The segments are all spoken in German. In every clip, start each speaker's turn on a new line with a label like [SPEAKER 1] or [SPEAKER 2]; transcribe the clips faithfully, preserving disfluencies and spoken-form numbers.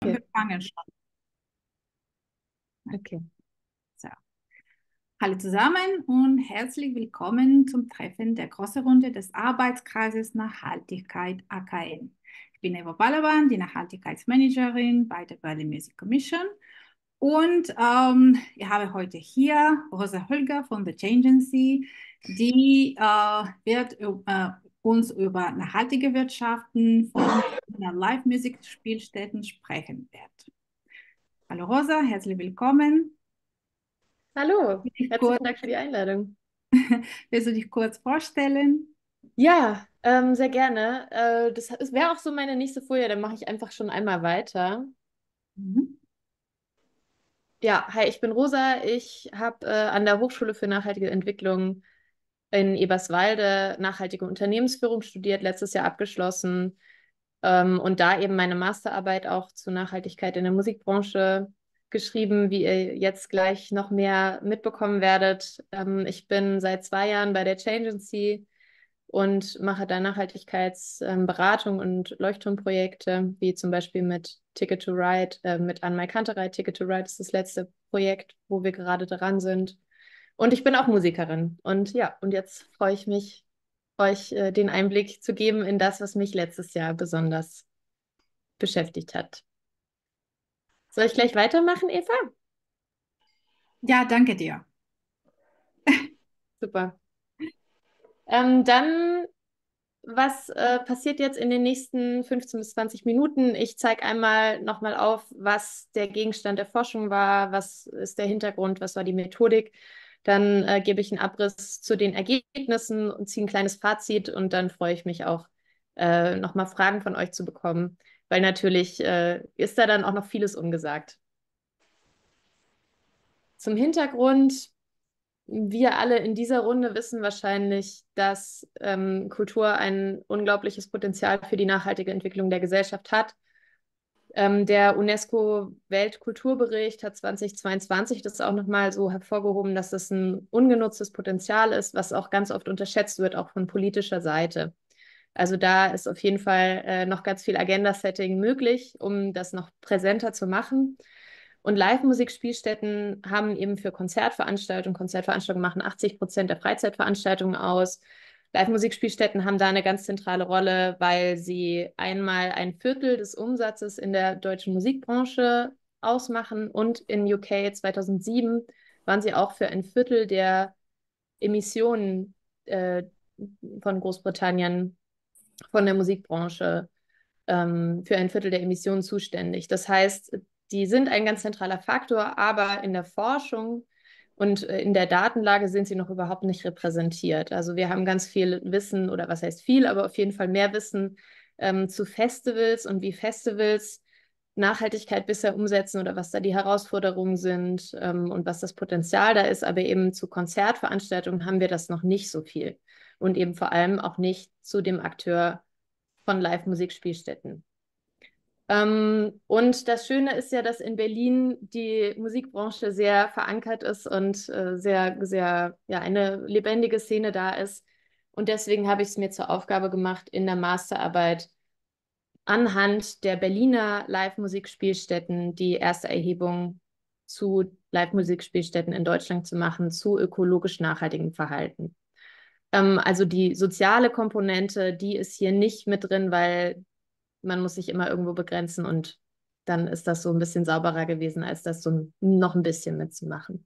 [SPEAKER 1] Wir
[SPEAKER 2] Okay,
[SPEAKER 1] fangen schon.
[SPEAKER 2] okay.
[SPEAKER 1] So. Hallo zusammen und herzlich willkommen zum Treffen der großen Runde des Arbeitskreises Nachhaltigkeit A K N. Ich bin Eva Balaban, die Nachhaltigkeitsmanagerin bei der Berlin Music Commission. Und ähm, ich habe heute hier Rosa Holger von der Changency, die äh, wird äh, uns über nachhaltige Wirtschaften von Live-Musik-Spielstätten sprechen wird. Hallo Rosa, herzlich willkommen.
[SPEAKER 2] Hallo,
[SPEAKER 1] Willst du dich kurz,
[SPEAKER 2] herzlichen Dank für die Einladung.
[SPEAKER 1] willst du dich kurz vorstellen?
[SPEAKER 2] Ja, ähm, sehr gerne. Äh, das wäre auch so meine nächste Folie, dann mache ich einfach schon einmal weiter.
[SPEAKER 1] Mhm.
[SPEAKER 2] Ja, hi, ich bin Rosa. Ich habe äh, an der Hochschule für nachhaltige Entwicklung in Eberswalde nachhaltige Unternehmensführung studiert, letztes Jahr abgeschlossen ähm, und da eben meine Masterarbeit auch zu Nachhaltigkeit in der Musikbranche geschrieben, wie ihr jetzt gleich noch mehr mitbekommen werdet. Ähm, ich bin seit zwei Jahren bei der Changency und mache da Nachhaltigkeitsberatung und Leuchtturmprojekte, wie zum Beispiel mit Ticket to Ride, äh, mit Anne-Mai Kantereit. Ticket to Ride ist das letzte Projekt, wo wir gerade dran sind. Und ich bin auch Musikerin. Und ja, und jetzt freue ich mich, euch äh, den Einblick zu geben in das, was mich letztes Jahr besonders beschäftigt hat. Soll ich gleich weitermachen, Eva?
[SPEAKER 1] Ja, danke dir.
[SPEAKER 2] Super. Ähm, dann Was äh, passiert jetzt in den nächsten fünfzehn bis zwanzig Minuten? Ich zeige einmal nochmal auf, was der Gegenstand der Forschung war, was ist der Hintergrund, was war die Methodik. Dann äh, gebe ich einen Abriss zu den Ergebnissen und ziehe ein kleines Fazit und dann freue ich mich auch, äh, nochmal Fragen von euch zu bekommen, weil natürlich äh, ist da dann auch noch vieles ungesagt. Zum Hintergrund. Wir alle in dieser Runde wissen wahrscheinlich, dass ähm, Kultur ein unglaubliches Potenzial für die nachhaltige Entwicklung der Gesellschaft hat. Ähm, der UNESCO-Weltkulturbericht hat zweitausendzweiundzwanzig das auch nochmal so hervorgehoben, dass das ein ungenutztes Potenzial ist, was auch ganz oft unterschätzt wird, auch von politischer Seite. Also da ist auf jeden Fall äh, noch ganz viel Agenda-Setting möglich, um das noch präsenter zu machen. Und Live-Musikspielstätten haben eben für Konzertveranstaltungen, Konzertveranstaltungen machen achtzig Prozent der Freizeitveranstaltungen aus. Live-Musikspielstätten haben da eine ganz zentrale Rolle, weil sie einmal ein Viertel des Umsatzes in der deutschen Musikbranche ausmachen und in U K zweitausendsieben waren sie auch für ein Viertel der Emissionen äh, von Großbritannien, von der Musikbranche, ähm, für ein Viertel der Emissionen zuständig. Das heißt, die sind ein ganz zentraler Faktor, aber in der Forschung und äh, in der Datenlage sind sie noch überhaupt nicht repräsentiert. Also wir haben ganz viel Wissen, oder was heißt viel, aber auf jeden Fall mehr Wissen ähm, zu Festivals und wie Festivals Nachhaltigkeit bisher umsetzen oder was da die Herausforderungen sind ähm, und was das Potenzial da ist. Aber eben zu Konzertveranstaltungen haben wir das noch nicht so viel. Und eben vor allem auch nicht zu dem Akteur von Live-Musikspielstätten. Ähm, und das Schöne ist ja, dass in Berlin die Musikbranche sehr verankert ist und äh, sehr, sehr, ja, eine lebendige Szene da ist. Und deswegen habe ich es mir zur Aufgabe gemacht, in der Masterarbeit anhand der Berliner Live-Musikspielstätten die erste Erhebung zu Live-Musikspielstätten in Deutschland zu machen, zu ökologisch nachhaltigem Verhalten. Ähm, also die soziale Komponente, die ist hier nicht mit drin, weil man muss sich immer irgendwo begrenzen und dann ist das so ein bisschen sauberer gewesen, als das so noch ein bisschen mitzumachen.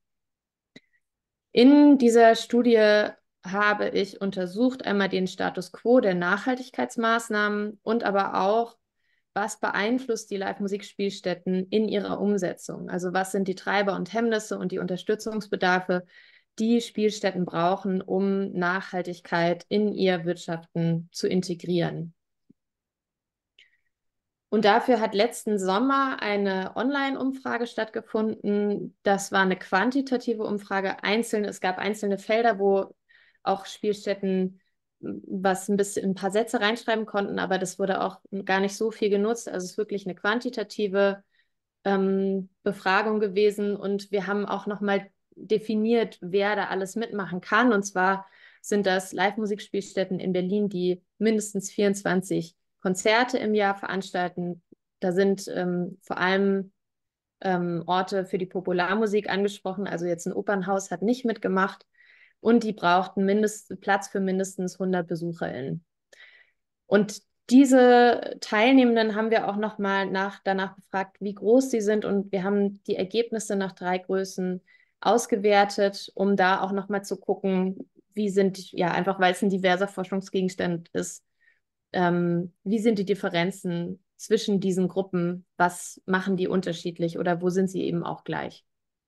[SPEAKER 2] In dieser Studie habe ich untersucht einmal den Status quo der Nachhaltigkeitsmaßnahmen und aber auch, was beeinflusst die Live-Musikspielstätten in ihrer Umsetzung? Also was sind die Treiber und Hemmnisse und die Unterstützungsbedarfe, die Spielstätten brauchen, um Nachhaltigkeit in ihr Wirtschaften zu integrieren? Und dafür hat letzten Sommer eine Online-Umfrage stattgefunden. Das war eine quantitative Umfrage. Einzeln, es gab einzelne Felder, wo auch Spielstätten was ein bisschen ein paar Sätze reinschreiben konnten, aber das wurde auch gar nicht so viel genutzt. Also es ist wirklich eine quantitative ähm, Befragung gewesen. Und wir haben auch nochmal definiert, wer da alles mitmachen kann. Und zwar sind das Live-Musikspielstätten in Berlin, die mindestens vierundzwanzig Konzerte im Jahr veranstalten, Da sind ähm, vor allem ähm, Orte für die Popularmusik angesprochen. Also jetzt ein Opernhaus hat nicht mitgemacht. Und die brauchten mindest, Platz für mindestens hundert BesucherInnen. Und diese Teilnehmenden haben wir auch nochmal nach, danach gefragt, wie groß sie sind. Und wir haben die Ergebnisse nach drei Größen ausgewertet, um da auch nochmal zu gucken, wie sind, ja, einfach weil es ein diverser Forschungsgegenstand ist, ähm, wie sind die Differenzen zwischen diesen Gruppen? Was machen die unterschiedlich oder wo sind sie eben auch gleich?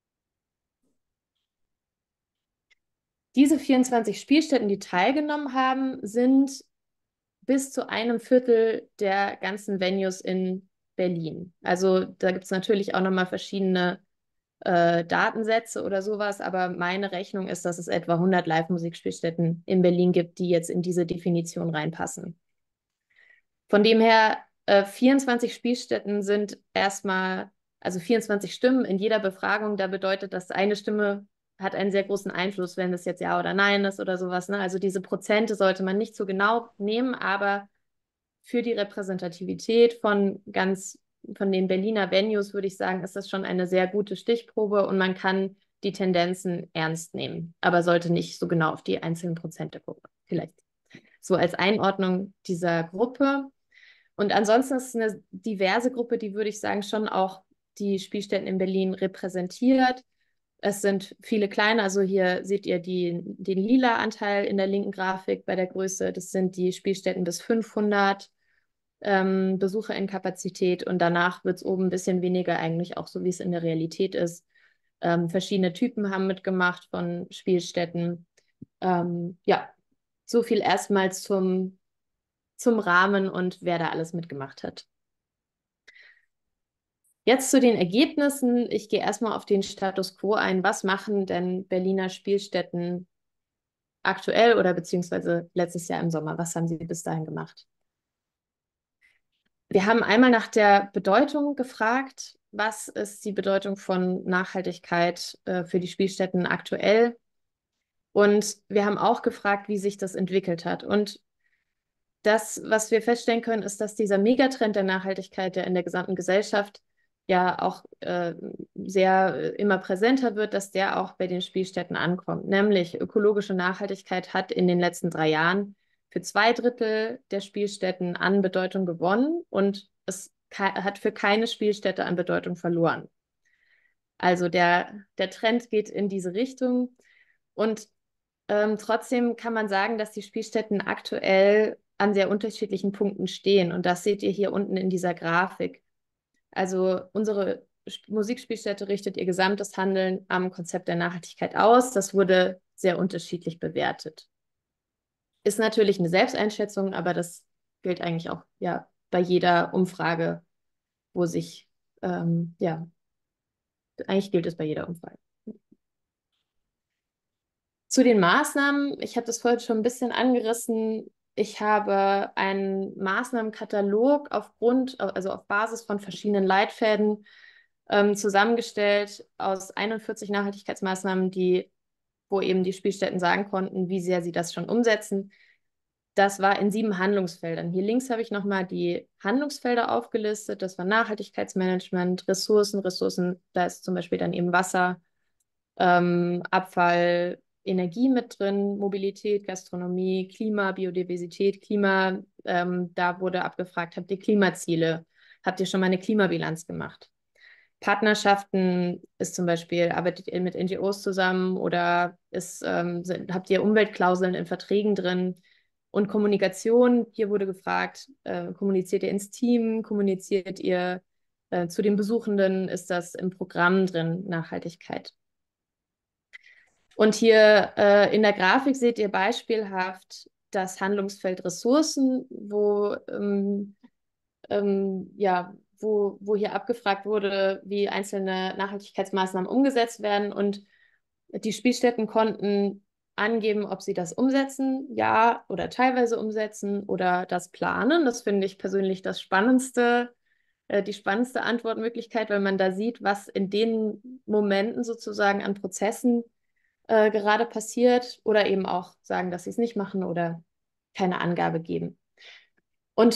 [SPEAKER 2] Diese vierundzwanzig Spielstätten, die teilgenommen haben, sind bis zu einem Viertel der ganzen Venues in Berlin. Also da gibt es natürlich auch nochmal verschiedene äh, Datensätze oder sowas, aber meine Rechnung ist, dass es etwa hundert Live-Musikspielstätten in Berlin gibt, die jetzt in diese Definition reinpassen. Von dem her, äh, vierundzwanzig Spielstätten sind erstmal, also vierundzwanzig Stimmen in jeder Befragung, da bedeutet das, eine Stimme hat einen sehr großen Einfluss, wenn es jetzt Ja oder Nein ist oder sowas. Ne? Also diese Prozente sollte man nicht so genau nehmen, aber für die Repräsentativität von ganz, von den Berliner Venues, würde ich sagen, ist das schon eine sehr gute Stichprobe und man kann die Tendenzen ernst nehmen, aber sollte nicht so genau auf die einzelnen Prozente gucken. Vielleicht so als Einordnung dieser Gruppe. Und ansonsten ist es eine diverse Gruppe, die, würde ich sagen, schon auch die Spielstätten in Berlin repräsentiert. Es sind viele kleine, also hier seht ihr die, den lila Anteil in der linken Grafik bei der Größe. Das sind die Spielstätten bis fünfhundert ähm, Besucher in Kapazität und danach wird es oben ein bisschen weniger, eigentlich auch so, wie es in der Realität ist. Ähm, verschiedene Typen haben mitgemacht von Spielstätten. Ähm, ja, so viel erstmal zum zum Rahmen und wer da alles mitgemacht hat. Jetzt zu den Ergebnissen. Ich gehe erstmal auf den Status quo ein. Was machen denn Berliner Spielstätten aktuell oder beziehungsweise letztes Jahr im Sommer? Was haben sie bis dahin gemacht? Wir haben einmal nach der Bedeutung gefragt. Was ist die Bedeutung von Nachhaltigkeit äh, für die Spielstätten aktuell? Und wir haben auch gefragt, wie sich das entwickelt hat. Und das, was wir feststellen können, ist, dass dieser Megatrend der Nachhaltigkeit, der in der gesamten Gesellschaft ja auch äh, sehr äh, immer präsenter wird, dass der auch bei den Spielstätten ankommt. Nämlich ökologische Nachhaltigkeit hat in den letzten drei Jahren für zwei Drittel der Spielstätten an Bedeutung gewonnen und es hat für keine Spielstätte an Bedeutung verloren. Also der, der Trend geht in diese Richtung und ähm, trotzdem kann man sagen, dass die Spielstätten aktuell an sehr unterschiedlichen Punkten stehen. Und das seht ihr hier unten in dieser Grafik. Also unsere Musikspielstätte richtet ihr gesamtes Handeln am Konzept der Nachhaltigkeit aus. Das wurde sehr unterschiedlich bewertet. Ist natürlich eine Selbsteinschätzung, aber das gilt eigentlich auch ja bei jeder Umfrage, wo sich, ähm, ja, eigentlich gilt es bei jeder Umfrage. Zu den Maßnahmen, ich habe das vorhin schon ein bisschen angerissen. Ich habe einen Maßnahmenkatalog aufgrund, also auf Basis von verschiedenen Leitfäden ähm, zusammengestellt aus einundvierzig Nachhaltigkeitsmaßnahmen, die, wo eben die Spielstätten sagen konnten, wie sehr sie das schon umsetzen. Das war in sieben Handlungsfeldern. Hier links habe ich nochmal die Handlungsfelder aufgelistet. Das war Nachhaltigkeitsmanagement, Ressourcen, Ressourcen, da ist zum Beispiel dann eben Wasser, ähm, Abfall, Energie mit drin, Mobilität, Gastronomie, Klima, Biodiversität, Klima. Ähm, da wurde abgefragt, habt ihr Klimaziele? Habt ihr schon mal eine Klimabilanz gemacht? Partnerschaften ist zum Beispiel, arbeitet ihr mit N G Os zusammen oder ist, ähm, sind, habt ihr Umweltklauseln in Verträgen drin? Und Kommunikation, hier wurde gefragt, äh, kommuniziert ihr ins Team, kommuniziert ihr äh, zu den Besuchenden, ist das im Programm drin, Nachhaltigkeit? Und hier äh, in der Grafik seht ihr beispielhaft das Handlungsfeld Ressourcen, wo, ähm, ähm, ja, wo, wo hier abgefragt wurde, wie einzelne Nachhaltigkeitsmaßnahmen umgesetzt werden. Und die Spielstätten konnten angeben, ob sie das umsetzen, ja, oder teilweise umsetzen oder das planen. Das finde ich persönlich das Spannendste, äh, die spannendste Antwortmöglichkeit, weil man da sieht, was in den Momenten sozusagen an Prozessen äh, gerade passiert oder eben auch sagen, dass sie es nicht machen oder keine Angabe geben. Und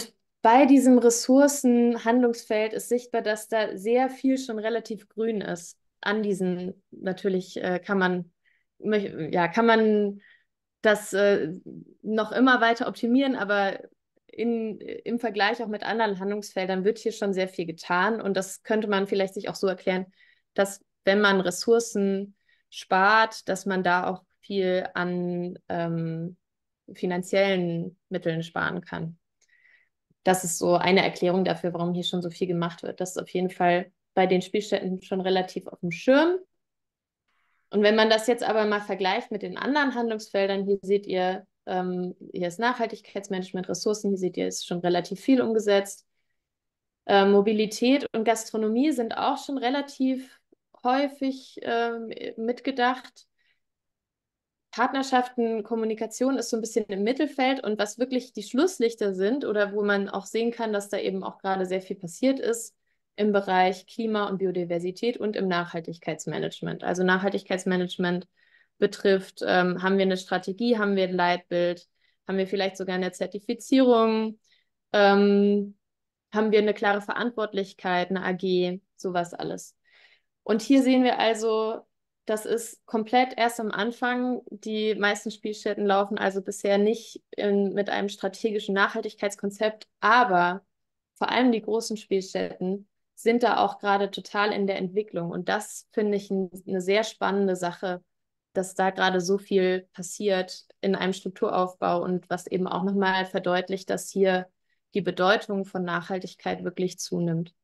[SPEAKER 2] bei diesem Ressourcenhandlungsfeld ist sichtbar, dass da sehr viel schon relativ grün ist. An diesen, natürlich äh, kann man, ja, kann man das äh, noch immer weiter optimieren, aber in, im Vergleich auch mit anderen Handlungsfeldern wird hier schon sehr viel getan. Und das könnte man vielleicht sich auch so erklären, dass wenn man Ressourcen spart, dass man da auch viel an ähm, finanziellen Mitteln sparen kann. Das ist so eine Erklärung dafür, warum hier schon so viel gemacht wird. Das ist auf jeden Fall bei den Spielstätten schon relativ auf dem Schirm. Und wenn man das jetzt aber mal vergleicht mit den anderen Handlungsfeldern, hier seht ihr, ähm, hier ist Nachhaltigkeitsmanagement, Ressourcen, hier seht ihr, ist schon relativ viel umgesetzt. Äh, Mobilität und Gastronomie sind auch schon relativ häufig ähm, mitgedacht. Partnerschaften, Kommunikation ist so ein bisschen im Mittelfeld, und was wirklich die Schlusslichter sind oder wo man auch sehen kann, dass da eben auch gerade sehr viel passiert ist im Bereich Klima und Biodiversität und im Nachhaltigkeitsmanagement. Also Nachhaltigkeitsmanagement betrifft, ähm, haben wir eine Strategie, haben wir ein Leitbild, haben wir vielleicht sogar eine Zertifizierung, ähm, haben wir eine klare Verantwortlichkeit, eine A G, sowas alles. Und hier sehen wir also, das ist komplett erst am Anfang. Die meisten Spielstätten laufen also bisher nicht in, mit einem strategischen Nachhaltigkeitskonzept, aber vor allem die großen Spielstätten sind da auch gerade total in der Entwicklung. Und das finde ich ein, eine sehr spannende Sache, dass da gerade so viel passiert in einem Strukturaufbau und was eben auch nochmal verdeutlicht, dass hier die Bedeutung von Nachhaltigkeit wirklich zunimmt.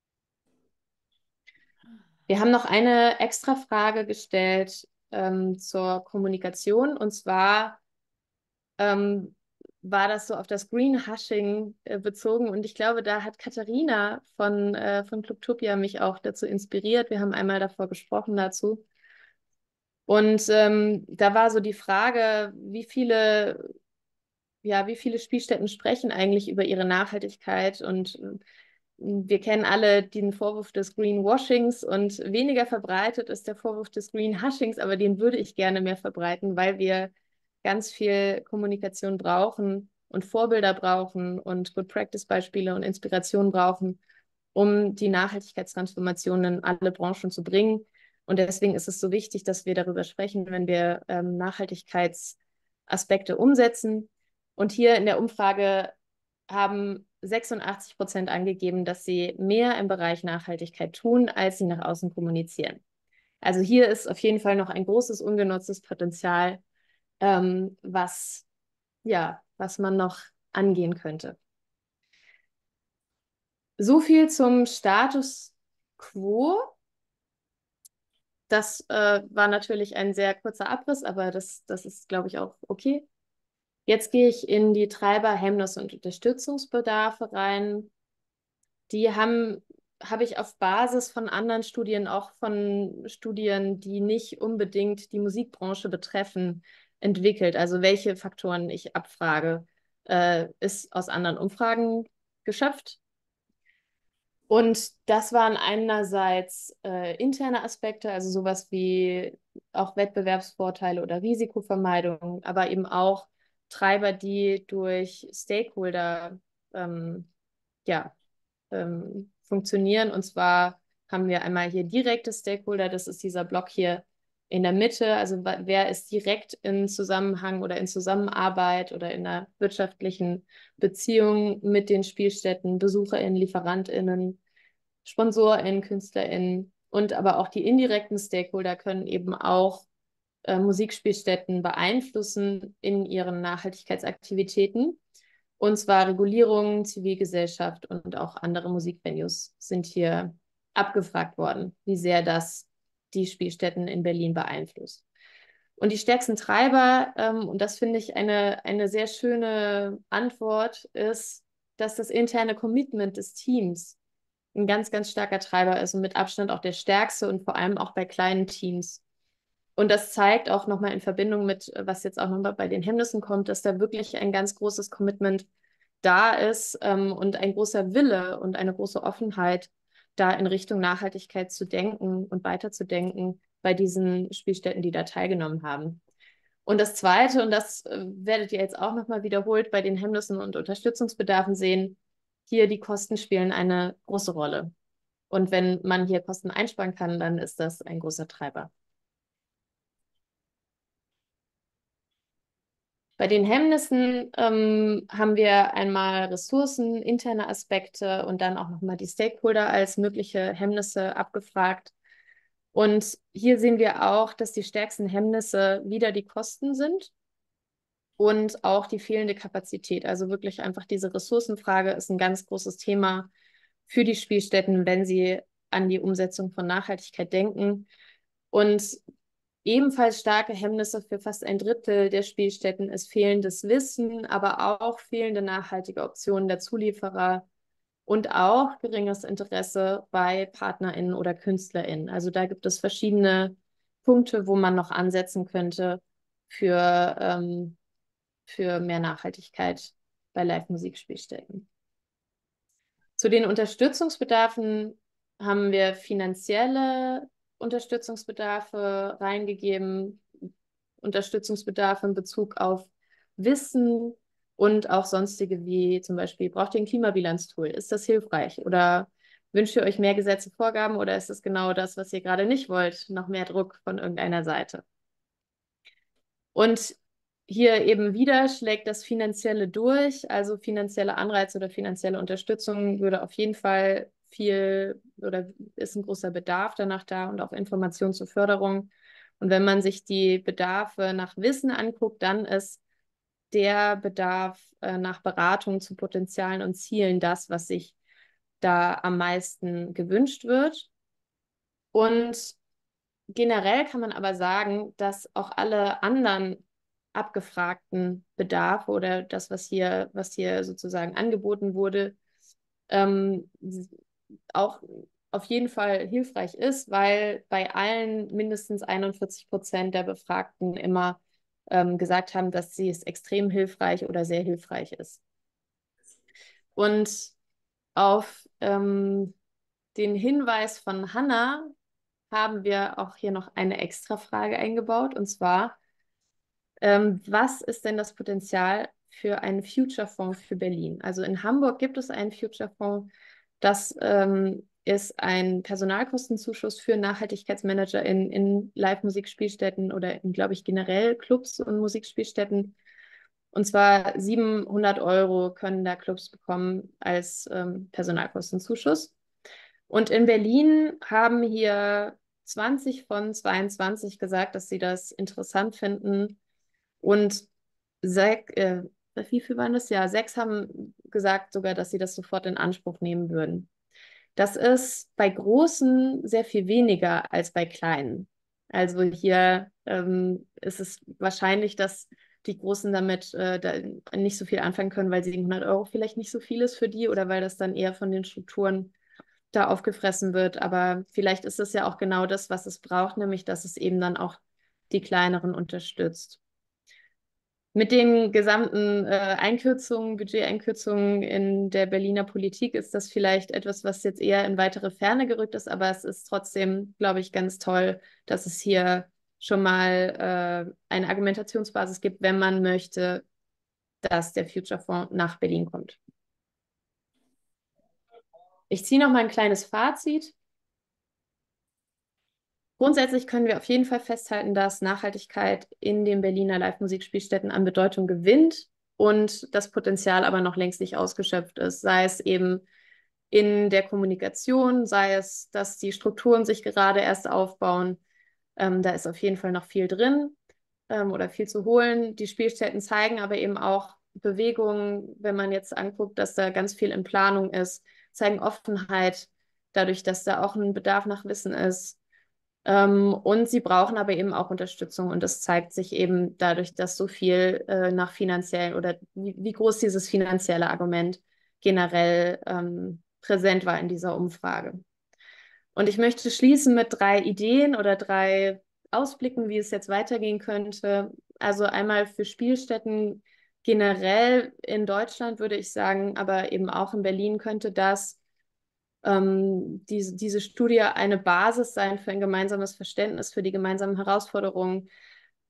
[SPEAKER 2] Wir haben noch eine extra Frage gestellt ähm, zur Kommunikation, und zwar ähm, war das so auf das Greenhushing äh, bezogen, und ich glaube, da hat Katharina von, äh, von Clubtopia mich auch dazu inspiriert. Wir haben einmal davor gesprochen dazu. Und ähm, da war so die Frage, wie viele, ja, wie viele Spielstätten sprechen eigentlich über ihre Nachhaltigkeit, und äh, wir kennen alle den Vorwurf des Greenwashings, und weniger verbreitet ist der Vorwurf des Greenhushings, aber den würde ich gerne mehr verbreiten, weil wir ganz viel Kommunikation brauchen und Vorbilder brauchen und Good-Practice-Beispiele und Inspiration brauchen, um die Nachhaltigkeitstransformation in alle Branchen zu bringen. Und deswegen ist es so wichtig, dass wir darüber sprechen, wenn wir ähm, Nachhaltigkeitsaspekte umsetzen. Und hier in der Umfrage haben sechsundachtzig Prozent angegeben, dass sie mehr im Bereich Nachhaltigkeit tun, als sie nach außen kommunizieren. Also hier ist auf jeden Fall noch ein großes ungenutztes Potenzial, ähm, was, ja, was man noch angehen könnte. So viel zum Status quo. Das äh, war natürlich ein sehr kurzer Abriss, aber das, das ist, glaube ich, auch okay. Jetzt gehe ich in die Treiber, Hemmnisse und Unterstützungsbedarfe rein. Die haben, habe ich auf Basis von anderen Studien, auch von Studien, die nicht unbedingt die Musikbranche betreffen, entwickelt. Also welche Faktoren ich abfrage, äh, ist aus anderen Umfragen geschöpft. Und das waren einerseits äh, interne Aspekte, also sowas wie auch Wettbewerbsvorteile oder Risikovermeidung, aber eben auch Treiber, die durch Stakeholder ähm, ja, ähm, funktionieren. Und zwar haben wir einmal hier direkte Stakeholder, das ist dieser Block hier in der Mitte. Also wer ist direkt in Zusammenhang oder in Zusammenarbeit oder in einer wirtschaftlichen Beziehung mit den Spielstätten, BesucherInnen, LieferantInnen, SponsorInnen, KünstlerInnen, und aber auch die indirekten Stakeholder können eben auch äh, Musikspielstätten beeinflussen in ihren Nachhaltigkeitsaktivitäten. Und zwar Regulierung, Zivilgesellschaft und auch andere Musikvenues sind hier abgefragt worden, wie sehr das die Spielstätten in Berlin beeinflusst. Und die stärksten Treiber, ähm, und das finde ich eine, eine sehr schöne Antwort, ist, dass das interne Commitment des Teams ein ganz, ganz starker Treiber ist und mit Abstand auch der stärkste, und vor allem auch bei kleinen Teams. Und das zeigt auch nochmal in Verbindung mit, was jetzt auch nochmal bei den Hemmnissen kommt, dass da wirklich ein ganz großes Commitment da ist ähm, und ein großer Wille und eine große Offenheit, da in Richtung Nachhaltigkeit zu denken und weiterzudenken bei diesen Spielstätten, die da teilgenommen haben. Und das Zweite, und das äh, werdet ihr jetzt auch nochmal wiederholt bei den Hemmnissen und Unterstützungsbedarfen sehen, hier die Kosten spielen eine große Rolle. Und wenn man hier Kosten einsparen kann, dann ist das ein großer Treiber. Bei den Hemmnissen ähm, haben wir einmal Ressourcen, interne Aspekte und dann auch nochmal die Stakeholder als mögliche Hemmnisse abgefragt. Und hier sehen wir auch, dass die stärksten Hemmnisse wieder die Kosten sind und auch die fehlende Kapazität. Also wirklich einfach diese Ressourcenfrage ist ein ganz großes Thema für die Spielstätten, wenn sie an die Umsetzung von Nachhaltigkeit denken. Und ebenfalls starke Hemmnisse für fast ein Drittel der Spielstätten ist fehlendes Wissen, aber auch fehlende nachhaltige Optionen der Zulieferer und auch geringes Interesse bei PartnerInnen oder KünstlerInnen. Also da gibt es verschiedene Punkte, wo man noch ansetzen könnte für, ähm, für mehr Nachhaltigkeit bei Live-Musikspielstätten. Zu den Unterstützungsbedarfen haben wir finanzielle Unterstützungsbedarfe reingegeben, Unterstützungsbedarfe in Bezug auf Wissen und auch sonstige wie zum Beispiel, braucht ihr ein Klimabilanztool? Ist das hilfreich? Oder wünscht ihr euch mehr Gesetze, Vorgaben oder ist es genau das, was ihr gerade nicht wollt, noch mehr Druck von irgendeiner Seite? Und hier eben wieder schlägt das Finanzielle durch, also finanzielle Anreize oder finanzielle Unterstützung würde auf jeden Fall viel oder ist ein großer Bedarf danach da und auch Information zur Förderung. Und wenn man sich die Bedarfe nach Wissen anguckt, dann ist der Bedarf äh, nach Beratung zu Potenzialen und Zielen das, was sich da am meisten gewünscht wird. Und generell kann man aber sagen, dass auch alle anderen abgefragten Bedarfe oder das, was hier, was hier sozusagen angeboten wurde, ähm, auch auf jeden Fall hilfreich ist, weil bei allen mindestens einundvierzig Prozent der Befragten immer ähm, gesagt haben, dass sie es extrem hilfreich oder sehr hilfreich ist. Und auf ähm, den Hinweis von Hannah haben wir auch hier noch eine extra Frage eingebaut, und zwar, ähm, was ist denn das Potenzial für einen Future-Fonds für Berlin? Also in Hamburg gibt es einen Future-Fonds, das ähm, ist ein Personalkostenzuschuss für Nachhaltigkeitsmanager in, in Live-Musikspielstätten oder in, glaube ich, generell Clubs und Musikspielstätten. Und zwar siebenhundert Euro können da Clubs bekommen als ähm, Personalkostenzuschuss. Und in Berlin haben hier zwanzig von zweiundzwanzig gesagt, dass sie das interessant finden. Und sech, äh, wie viel waren das? Ja, sechs haben gesagt sogar, dass sie das sofort in Anspruch nehmen würden. Das ist bei Großen sehr viel weniger als bei Kleinen. Also hier ähm, ist es wahrscheinlich, dass die Großen damit äh, da nicht so viel anfangen können, weil siebenhundert Euro vielleicht nicht so viel ist für die oder weil das dann eher von den Strukturen da aufgefressen wird. Aber vielleicht ist es ja auch genau das, was es braucht, nämlich dass es eben dann auch die Kleineren unterstützt. Mit den gesamten äh, Einkürzungen, Budgeteinkürzungen in der Berliner Politik ist das vielleicht etwas, was jetzt eher in weitere Ferne gerückt ist, aber es ist trotzdem, glaube ich, ganz toll, dass es hier schon mal äh, eine Argumentationsbasis gibt, wenn man möchte, dass der Future Fonds nach Berlin kommt. Ich ziehe noch mal ein kleines Fazit. Grundsätzlich können wir auf jeden Fall festhalten, dass Nachhaltigkeit in den Berliner Live-Musikspielstätten an Bedeutung gewinnt und das Potenzial aber noch längst nicht ausgeschöpft ist, sei es eben in der Kommunikation, sei es, dass die Strukturen sich gerade erst aufbauen. Ähm, da ist auf jeden Fall noch viel drin ähm, oder viel zu holen. Die Spielstätten zeigen aber eben auch Bewegungen, wenn man jetzt anguckt, dass da ganz viel in Planung ist, zeigen Offenheit, dadurch, dass da auch ein Bedarf nach Wissen ist. Ähm, und sie brauchen aber eben auch Unterstützung und das zeigt sich eben dadurch, dass so viel äh, nach finanziellen oder wie, wie groß dieses finanzielle Argument generell ähm, präsent war in dieser Umfrage. Und ich möchte schließen mit drei Ideen oder drei Ausblicken, wie es jetzt weitergehen könnte. Also einmal für Spielstätten generell in Deutschland würde ich sagen, aber eben auch in Berlin könnte das ähm, diese, diese Studie eine Basis sein für ein gemeinsames Verständnis für die gemeinsamen Herausforderungen,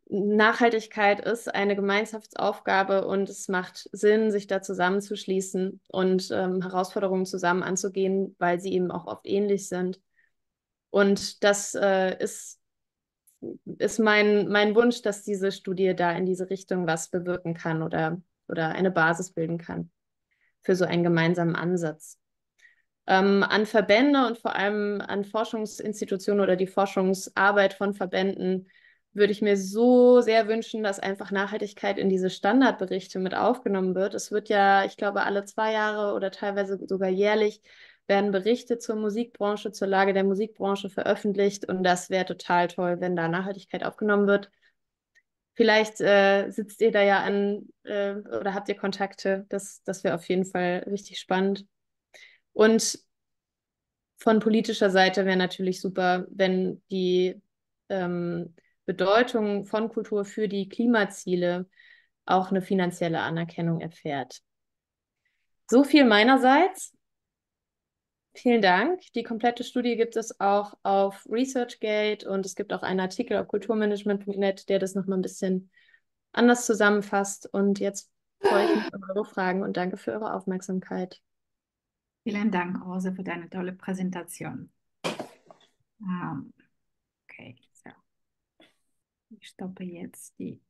[SPEAKER 2] Nachhaltigkeit ist eine Gemeinschaftsaufgabe und es macht Sinn, sich da zusammenzuschließen und ähm, Herausforderungen zusammen anzugehen, weil sie eben auch oft ähnlich sind. Und das äh, ist, ist mein, mein Wunsch, dass diese Studie da in diese Richtung was bewirken kann oder, oder eine Basis bilden kann für so einen gemeinsamen Ansatz. Ähm, an Verbände und vor allem an Forschungsinstitutionen oder die Forschungsarbeit von Verbänden würde ich mir so sehr wünschen, dass einfach Nachhaltigkeit in diese Standardberichte mit aufgenommen wird. Es wird ja, ich glaube, alle zwei Jahre oder teilweise sogar jährlich werden Berichte zur Musikbranche, zur Lage der Musikbranche veröffentlicht und das wäre total toll, wenn da Nachhaltigkeit aufgenommen wird. Vielleicht äh, sitzt ihr da ja an äh, oder habt ihr Kontakte. Das, das wäre auf jeden Fall richtig spannend. Und von politischer Seite wäre natürlich super, wenn die ähm, Bedeutung von Kultur für die Klimaziele auch eine finanzielle Anerkennung erfährt. So viel meinerseits. Vielen Dank. Die komplette Studie gibt es auch auf ResearchGate und es gibt auch einen Artikel auf kulturmanagement punkt net, der das nochmal ein bisschen anders zusammenfasst. Und jetzt freue ich mich auf eure Fragen und danke für eure Aufmerksamkeit.
[SPEAKER 1] Vielen Dank, Rose, für deine tolle Präsentation. Ähm, okay, so. Ich stoppe jetzt die